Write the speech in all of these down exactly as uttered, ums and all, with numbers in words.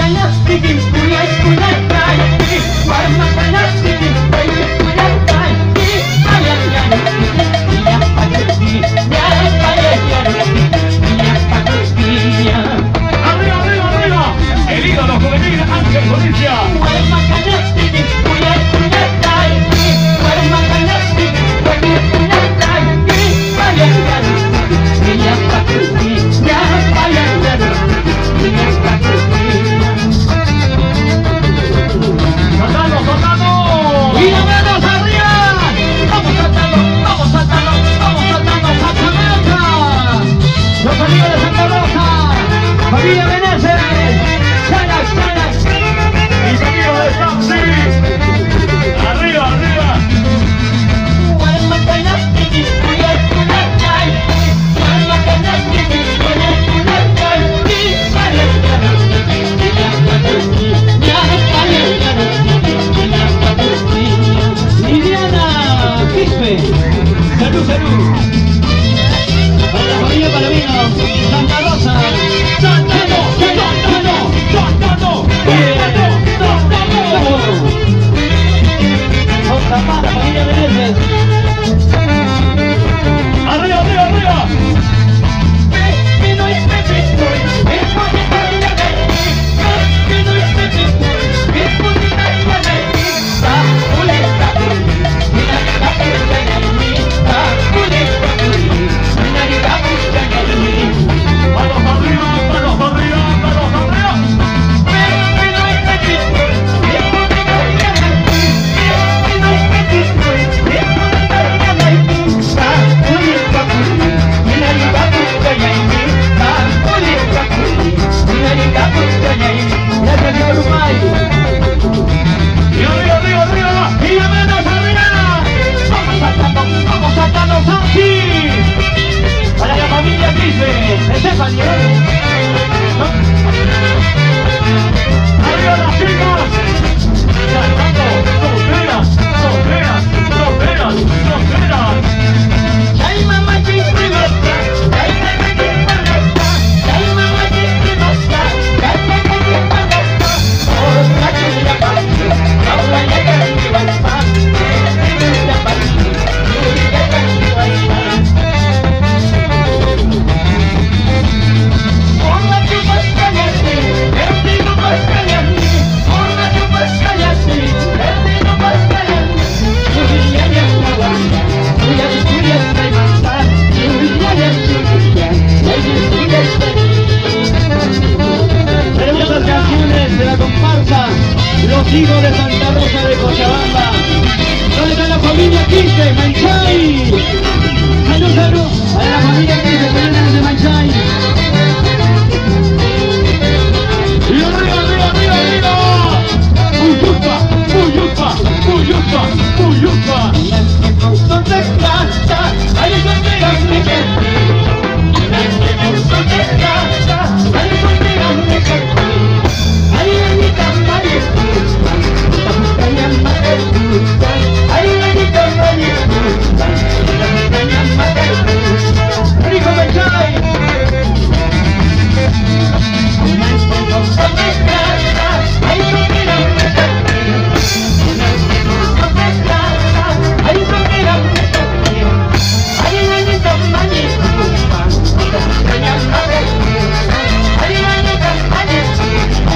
Hijos de Santa Rosa de Cochabamba. ¿Dónde está la familia quince? Manchay. Salud, salud a la familia quince, peruanos de Manchay. Y arriba, arriba, arriba, arriba. Muyupa, Muyupa, Muyupa, Muyupa. ¿Dónde está? Ahí es donde grande que ¿dónde está? Ahí es donde grande que ahí en mi cama y escucha, la montaña mata escucha, ahí en mi cama y escucha, la montaña mata escucha. ¡Rico Manchay! ¿Dónde está? Ahí es donde grande que ¿dónde está? Ahí es donde grande que ahí en mi cama y escucha, la montaña mata escucha, ahí en mi cama y escucha.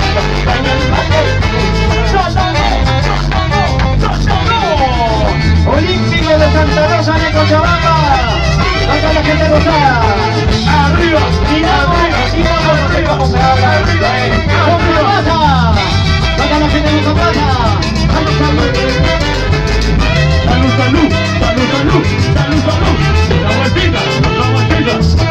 Olímpico de Santa Rosa de Cochabamba. Acá la gente rosada. Arriba, y arriba, y vamos arriba, vamos arriba, arriba, con la masa. Acá la gente de Cochabamba. Salud, salud. Salud, salud, salud, salud, salud, salud. La vueltita, la vueltita.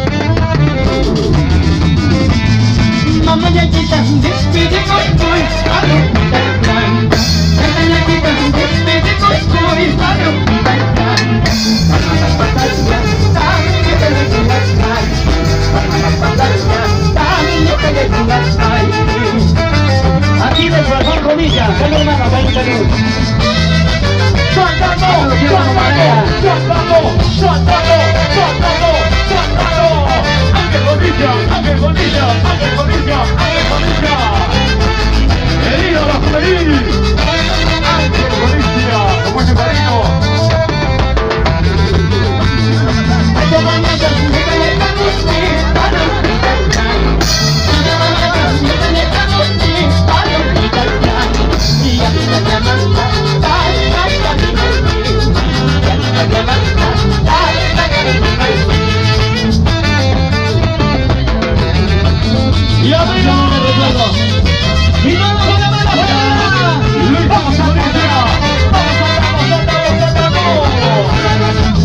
Mamá ya quita, despide con muy arrojita el blanca. Mamá ya quita, despide con muy arrojita el blanca. Para la batalla, también te le digas ay. Para la batalla, también te le digas ay. Aquí de corazón comilla, solo una campaña de luz. ¡Suéltalo! ¡Suéltalo! ¡Suéltalo! ¡Suéltalo! ¡Suéltalo! ¡Suéltalo! ¡Ángel Bonilla! ¡Ángel Bonilla! ¡Ángel Bonilla! ¡Ángel Bonilla! juvenil. Ángel Galicia, con mucho cariño. Y arriba, y vamos con la mano afuera. Luis Vamos a Galicia. Vamos, saltamos, saltamos, saltamos.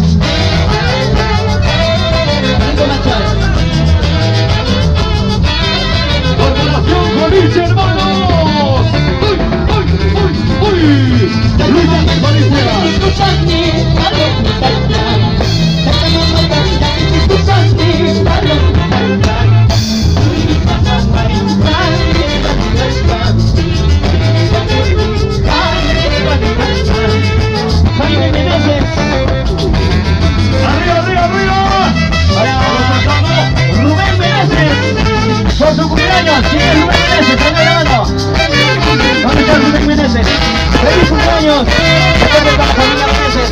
Corporación Galicia, hermanos. ¡Uy, uy, uy, uy! Luis Ángel Galicia. Arriba, arriba, arriba. Rubén Meneses, por su cumpleaños. ¿Quién es Rubén Meneses? Ven la mano. ¿Dónde está Rubén Meneses? ¡Feliz cumpleaños! Recuerden para la familia Meneses.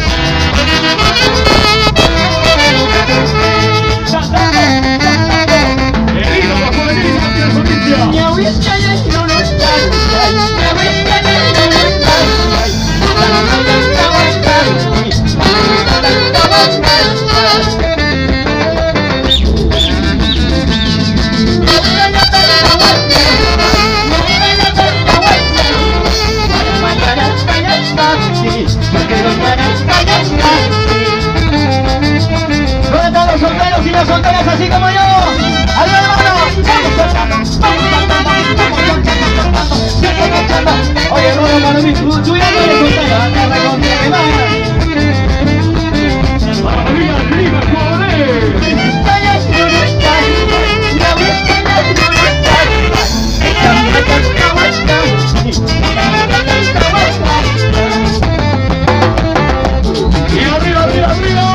El ídolo juvenil Ángel Galicia. Mi abuelita ya no lo está. Mi abuelita ya no lo está. ¿Dónde están los solteros y las solteras así como yo? ¡Arriba la mano! ¡Vamos saltando! ¡Vamos saltando! ¡Vamos saltando! ¡Siempre marchando! Oye, Rodo Manuel, tú, tú ya no eres soltero, te recontra que más. María Grima Juvenil. Y arriba, arriba, arriba.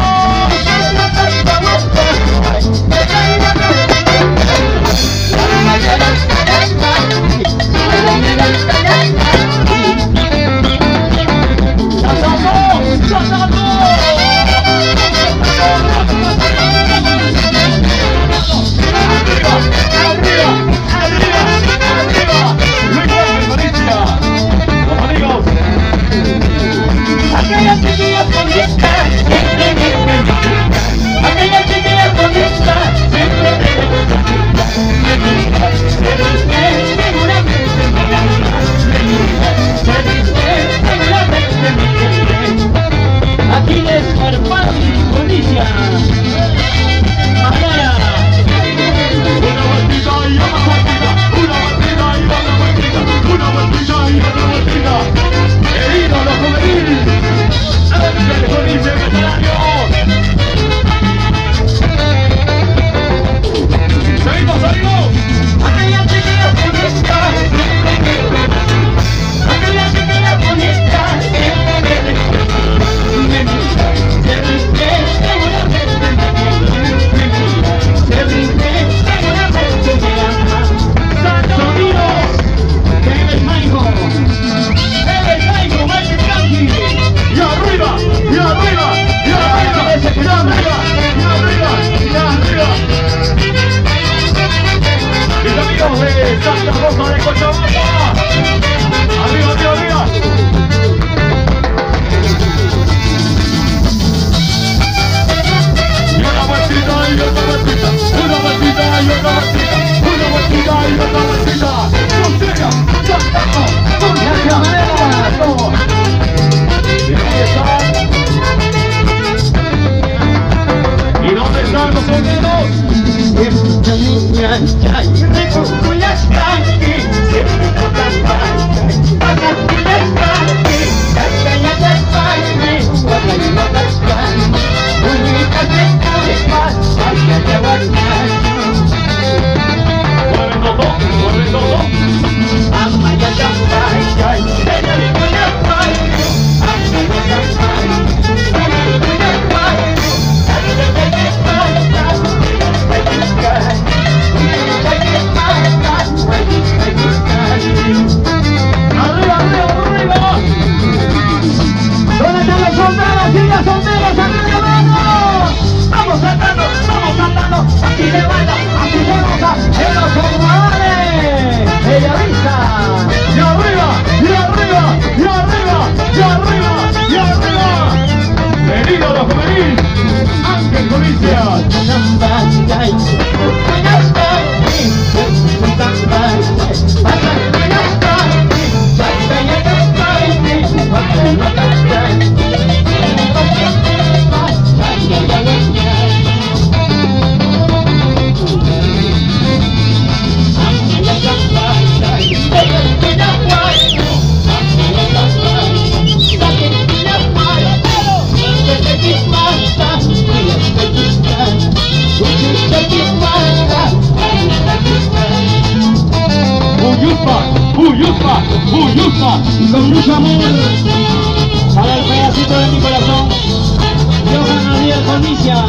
Uyuspa, Uyuspa, Uyuspa. Y con mucho amor para el pedacito de mi corazón, Johan Ariel Conicia.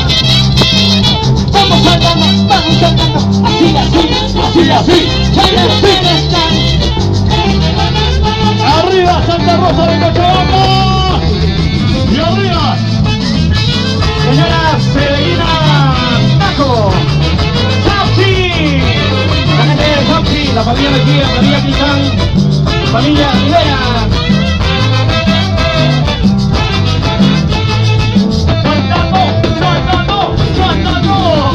Vamos cantando, vamos cantando, así, así, así, así, así. Arriba Santa Rosa de Cochabamba. Y arriba Señora Severina Taco, Sauchi, la gente de Sauchi, la familia Mejía, María Quintán, familia Rivera. saltando, saltando, saltando.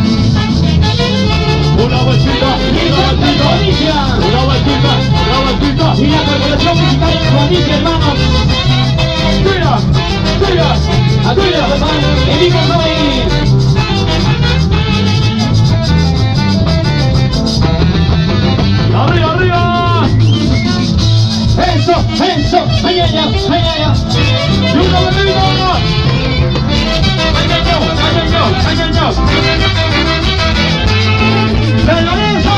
Una vueltita, Y una Santa vueltita, Conicia, una vueltita, una vueltita. y la corporación musical Conicia, hermanos. Tira, tira, A tuya, hermano, el hijo soy. arriba, arriba. Eso, eso, ay, ay, ay, ay, ay, ay. Y una vueltita. Ay, ay, ay, ay, ay, ay, ay. ¡De Lorenzo!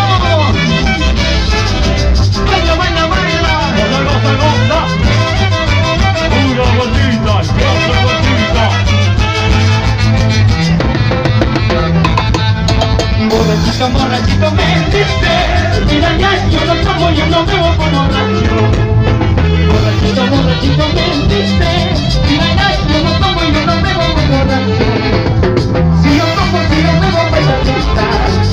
¡Baila, baila, baila! Goza, goza, goza. Una vueltita, otra vueltita. Borrachito, borrachito, me diste. Mira, ya, yo no tomo, yo no bebo como borracho. Borrachito, borrachito, me diste. Mira, ya, yo no tomo, yo no bebo como borracho. Si yo tomo, si yo bebo, pues aquí está.